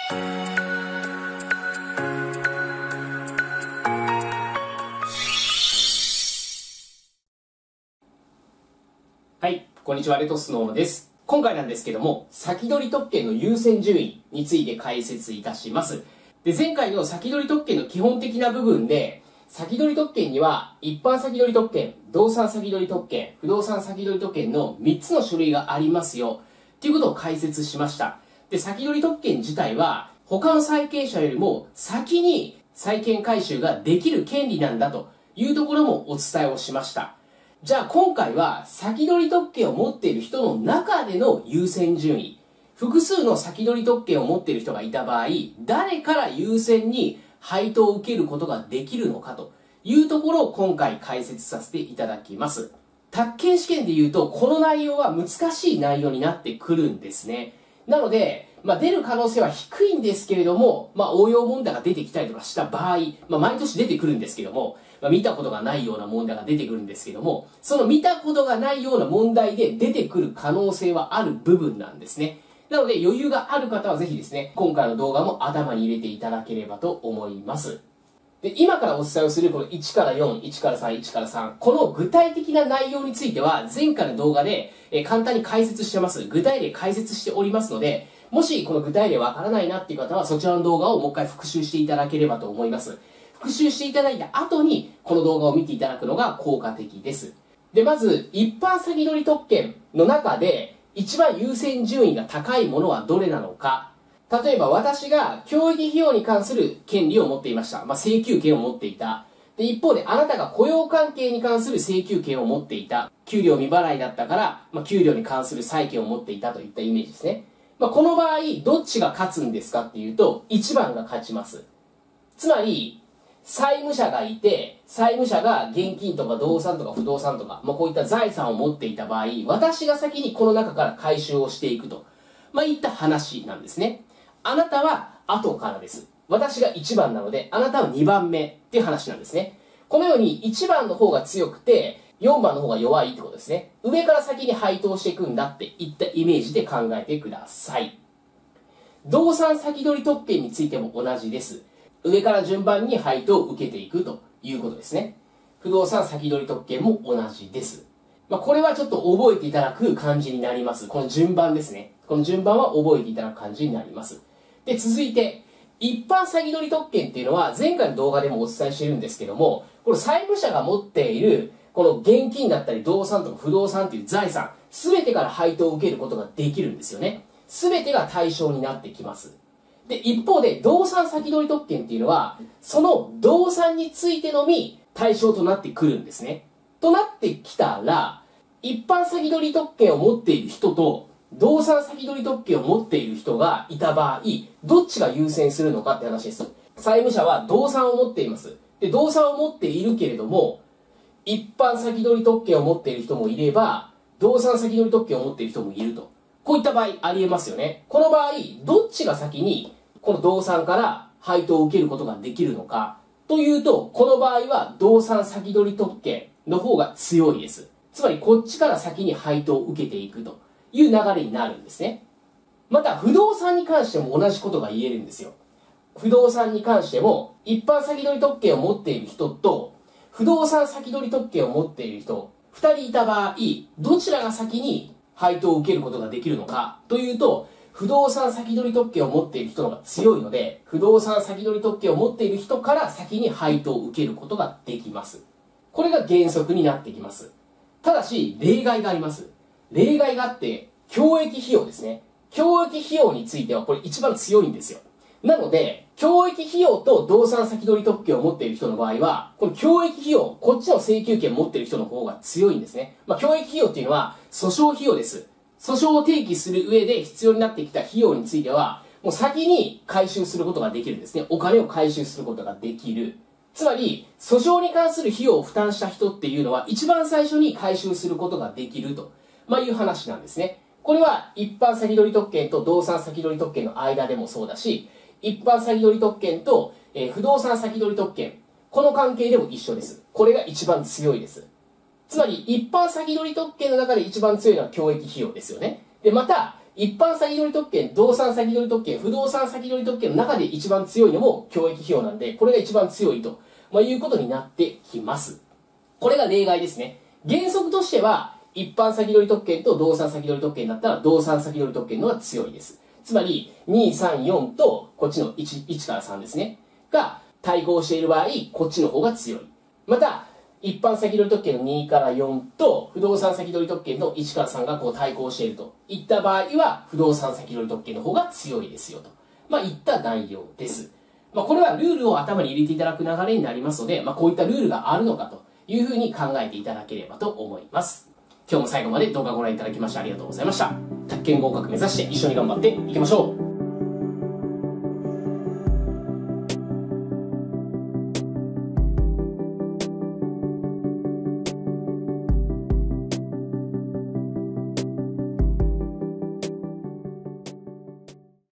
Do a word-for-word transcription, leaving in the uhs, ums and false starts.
はい、こんにちは、レトスノーノです。今回なんですけども、先取り特権の優先順位について解説いたします。で、前回の先取り特権の基本的な部分で、先取り特権には、一般先取り特権、動産先取り特権、不動産先取り特権のみっつの種類がありますよ、ということを解説しました。で、先取り特権自体は、他の債権者よりも先に債権回収ができる権利なんだというところもお伝えをしました。じゃあ今回は先取り特権を持っている人の中での優先順位。複数の先取り特権を持っている人がいた場合、誰から優先に配当を受けることができるのかというところを今回解説させていただきます。宅建試験で言うと、この内容は難しい内容になってくるんですね。なので、まあ、出る可能性は低いんですけれども、まあ、応用問題が出てきたりとかした場合、まあ、毎年出てくるんですけども、まあ、見たことがないような問題が出てくるんですけども、その見たことがないような問題で出てくる可能性はある部分なんですね。なので余裕がある方はぜひですね、今回の動画も頭に入れていただければと思います。で、今からお伝えをするこのいちからよん、いちからさん、いちからさん、この具体的な内容については前回の動画でえ簡単に解説してます。具体例解説しておりますので、もしこの具体例わからないなっていう方はそちらの動画をもう一回復習していただければと思います。復習していただいた後にこの動画を見ていただくのが効果的です。で、まず一般先取り特権の中で一番優先順位が高いものはどれなのか。例えば私が教育費用に関する権利を持っていました。まあ、請求権を持っていた。で、一方であなたが雇用関係に関する請求権を持っていた。給料未払いだったから、まあ、給料に関する債権を持っていたといったイメージですね。まあ、この場合、どっちが勝つんですかっていうと、いちばんが勝ちます。つまり、債務者がいて、債務者が現金とか動産とか不動産とか、まあ、こういった財産を持っていた場合、私が先にこの中から回収をしていくと、まあ、いった話なんですね。あなたは後からです。私がいちばんなので、あなたはにばんめっていう話なんですね。このようにいちばんの方が強くて、よんばんの方が弱いってことですね。上から先に配当していくんだっていったイメージで考えてください。動産先取り特権についても同じです。上から順番に配当を受けていくということですね。不動産先取り特権も同じです。まあ、これはちょっと覚えていただく感じになります。この順番ですね。この順番は覚えていただく感じになります。で、続いて、一般先取り特権っていうのは前回の動画でもお伝えしているんですけども、この債務者が持っているこの現金だったり動産とか不動産という財産、すべてから配当を受けることができるんですよね。すべてが対象になってきます。で、一方で動産先取り特権っていうのは、その動産についてのみ対象となってくるんですね。となってきたら、一般先取り特権を持っている人と、動産先取り特権を持っている人がいた場合、どっちが優先するのかって話です。債務者は動産を持っています。で、動産を持っているけれども、一般先取り特権を持っている人もいれば、動産先取り特権を持っている人もいると。こういった場合ありえますよね。この場合、どっちが先にこの動産から配当を受けることができるのかというと、この場合は動産先取り特権の方が強いです。つまりこっちから先に配当を受けていくという流れになるんですね。また不動産に関しても同じことが言えるんですよ。不動産に関しても一般先取り特権を持っている人と不動産先取り特権を持っている人ふたりいた場合、どちらが先に配当を受けることができるのかというと、不動産先取り特権を持っている人の方が強いので、不動産先取り特権を持っている人から先に配当を受けることができます。これが原則になってきます。ただし例外があります。例外があって教育費用ですね。教育費用についてはこれ一番強いんですよ。なので、教育費用と動産先取り特権を持っている人の場合は、この教育費用、こっちの請求権を持っている人の方が強いんですね。まあ、教育費用っていうのは訴訟費用です。訴訟を提起する上で必要になってきた費用については、もう先に回収することができるんですね。お金を回収することができる。つまり、訴訟に関する費用を負担した人っていうのは、一番最初に回収することができると、まあ、いう話なんですね。これは一般先取り特権と動産先取り特権の間でもそうだし、一般先取り特権と、えー、不動産先取り特権、この関係でも一緒です。これが一番強いです。つまり一般先取り特権の中で一番強いのは教育費用ですよね。で、また一般先取り特権、動産先取り特権、不動産先取り特権の中で一番強いのも教益費用なんで、これが一番強いと、まあ、いうことになってきます。これが例外ですね。原則としては、一般先取り特権と動産先取り特権だったら、動産先取り特権の方が強いです。つまり、に、さん、よんと、こっちの 1, いちからさんですね。が、対抗している場合、こっちの方が強い。また、一般先取り特権のにからよんと、不動産先取り特権のいちからさんがこう対抗しているといった場合は、不動産先取り特権の方が強いですよと。まあ、いった内容です。まあ、これはルールを頭に入れていただく流れになりますので、まあ、こういったルールがあるのかというふうに考えていただければと思います。今日も最後まで動画をご覧いただきましてありがとうございました。宅建合格目指して一緒に頑張っていきましょう。